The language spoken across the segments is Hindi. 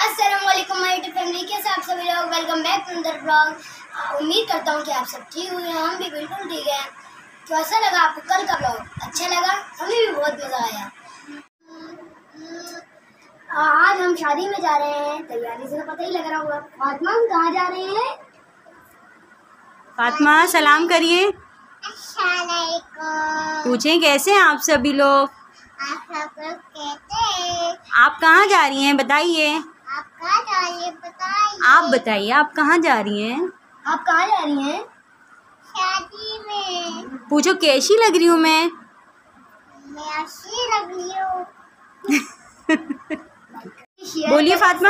अस्सलामुअलैकुम माय यूट्यूब फैमिली, कैसे आप सभी लोग। Welcome back to another blog. उम्मीद करता हूँ कि आप सब ठीक हुए हैं। हम भी बिल्कुल ठीक हैं। तो ऐसा लगा आपको कल का ब्लॉग अच्छा लगा? हमें भी बहुत मज़ा आया। आज हम शादी में जा रहे हैं, तैयारी से तो पता ही लग रहा होगा। फातिमा, हम कहाँ जा रहे हैं? फातिमा सलाम करिए। पूछें कैसे हैं आप सभी लोग? आप सब लोग कैसे हैं? आप कहाँ जा रही हैं बताइए। आप कहाँ जा रही हैं बताइए। आप बताइए आप कहाँ जा रही हैं? आप कहाँ जा रही हैं? शादी में। पूछो कैसी लग रही हूँ मैं अच्छी लग रही हूँ। बोलिए फातिमा।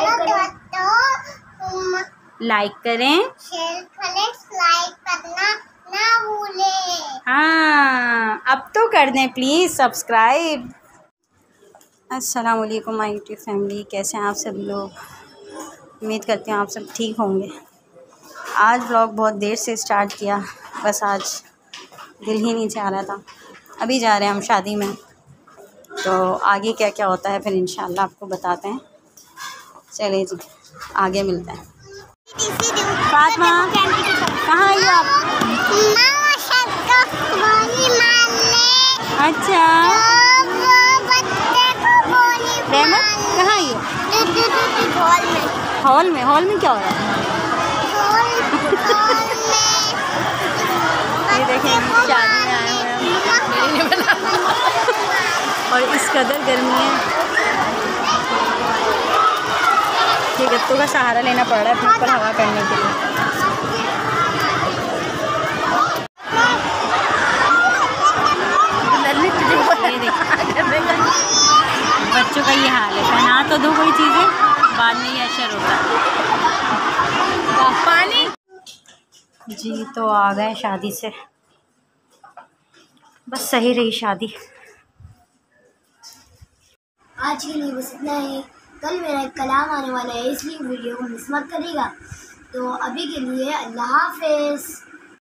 लाइक करें, शेयर करें, लाइक करना ना भूलें। हाँ अब तो कर दें प्लीज़ सब्सक्राइब। अस्सलाम वालेकुम माय यूट्यूब फैमिली, कैसे हैं आप सभी लोग? उम्मीद करती हूँ आप सब ठीक होंगे। आज व्लॉग बहुत देर से स्टार्ट किया, बस आज दिल ही नहीं चाह रहा था। अभी जा रहे हैं हम शादी में, तो आगे क्या क्या होता है फिर इंशाल्लाह आपको बताते हैं। चलिए जी आगे मिलते हैं। फातिमा कहाँ आई हो आप? अच्छा रहमत कहाँ आई हो? हॉल में। हॉल में क्या हो रहा है? ये देखें शादी में आए हुए हैं और इस कदर गर्मी है कि गत्तों का सहारा लेना पड़ रहा है अपने ऊपर हवा करने के लिए। बच्चों का ये हाल है, पहना तो दो कोई चीज़ें, बाद में ये असर होता है। पानी जी तो आ गए शादी से, बस सही रही शादी। आज के लिए बस इतना ही। कल मेरा एक कलाम आने वाला है, इसलिए वीडियो को मिस मत करिएगा। तो अभी के लिए अल्लाह हाफिज़।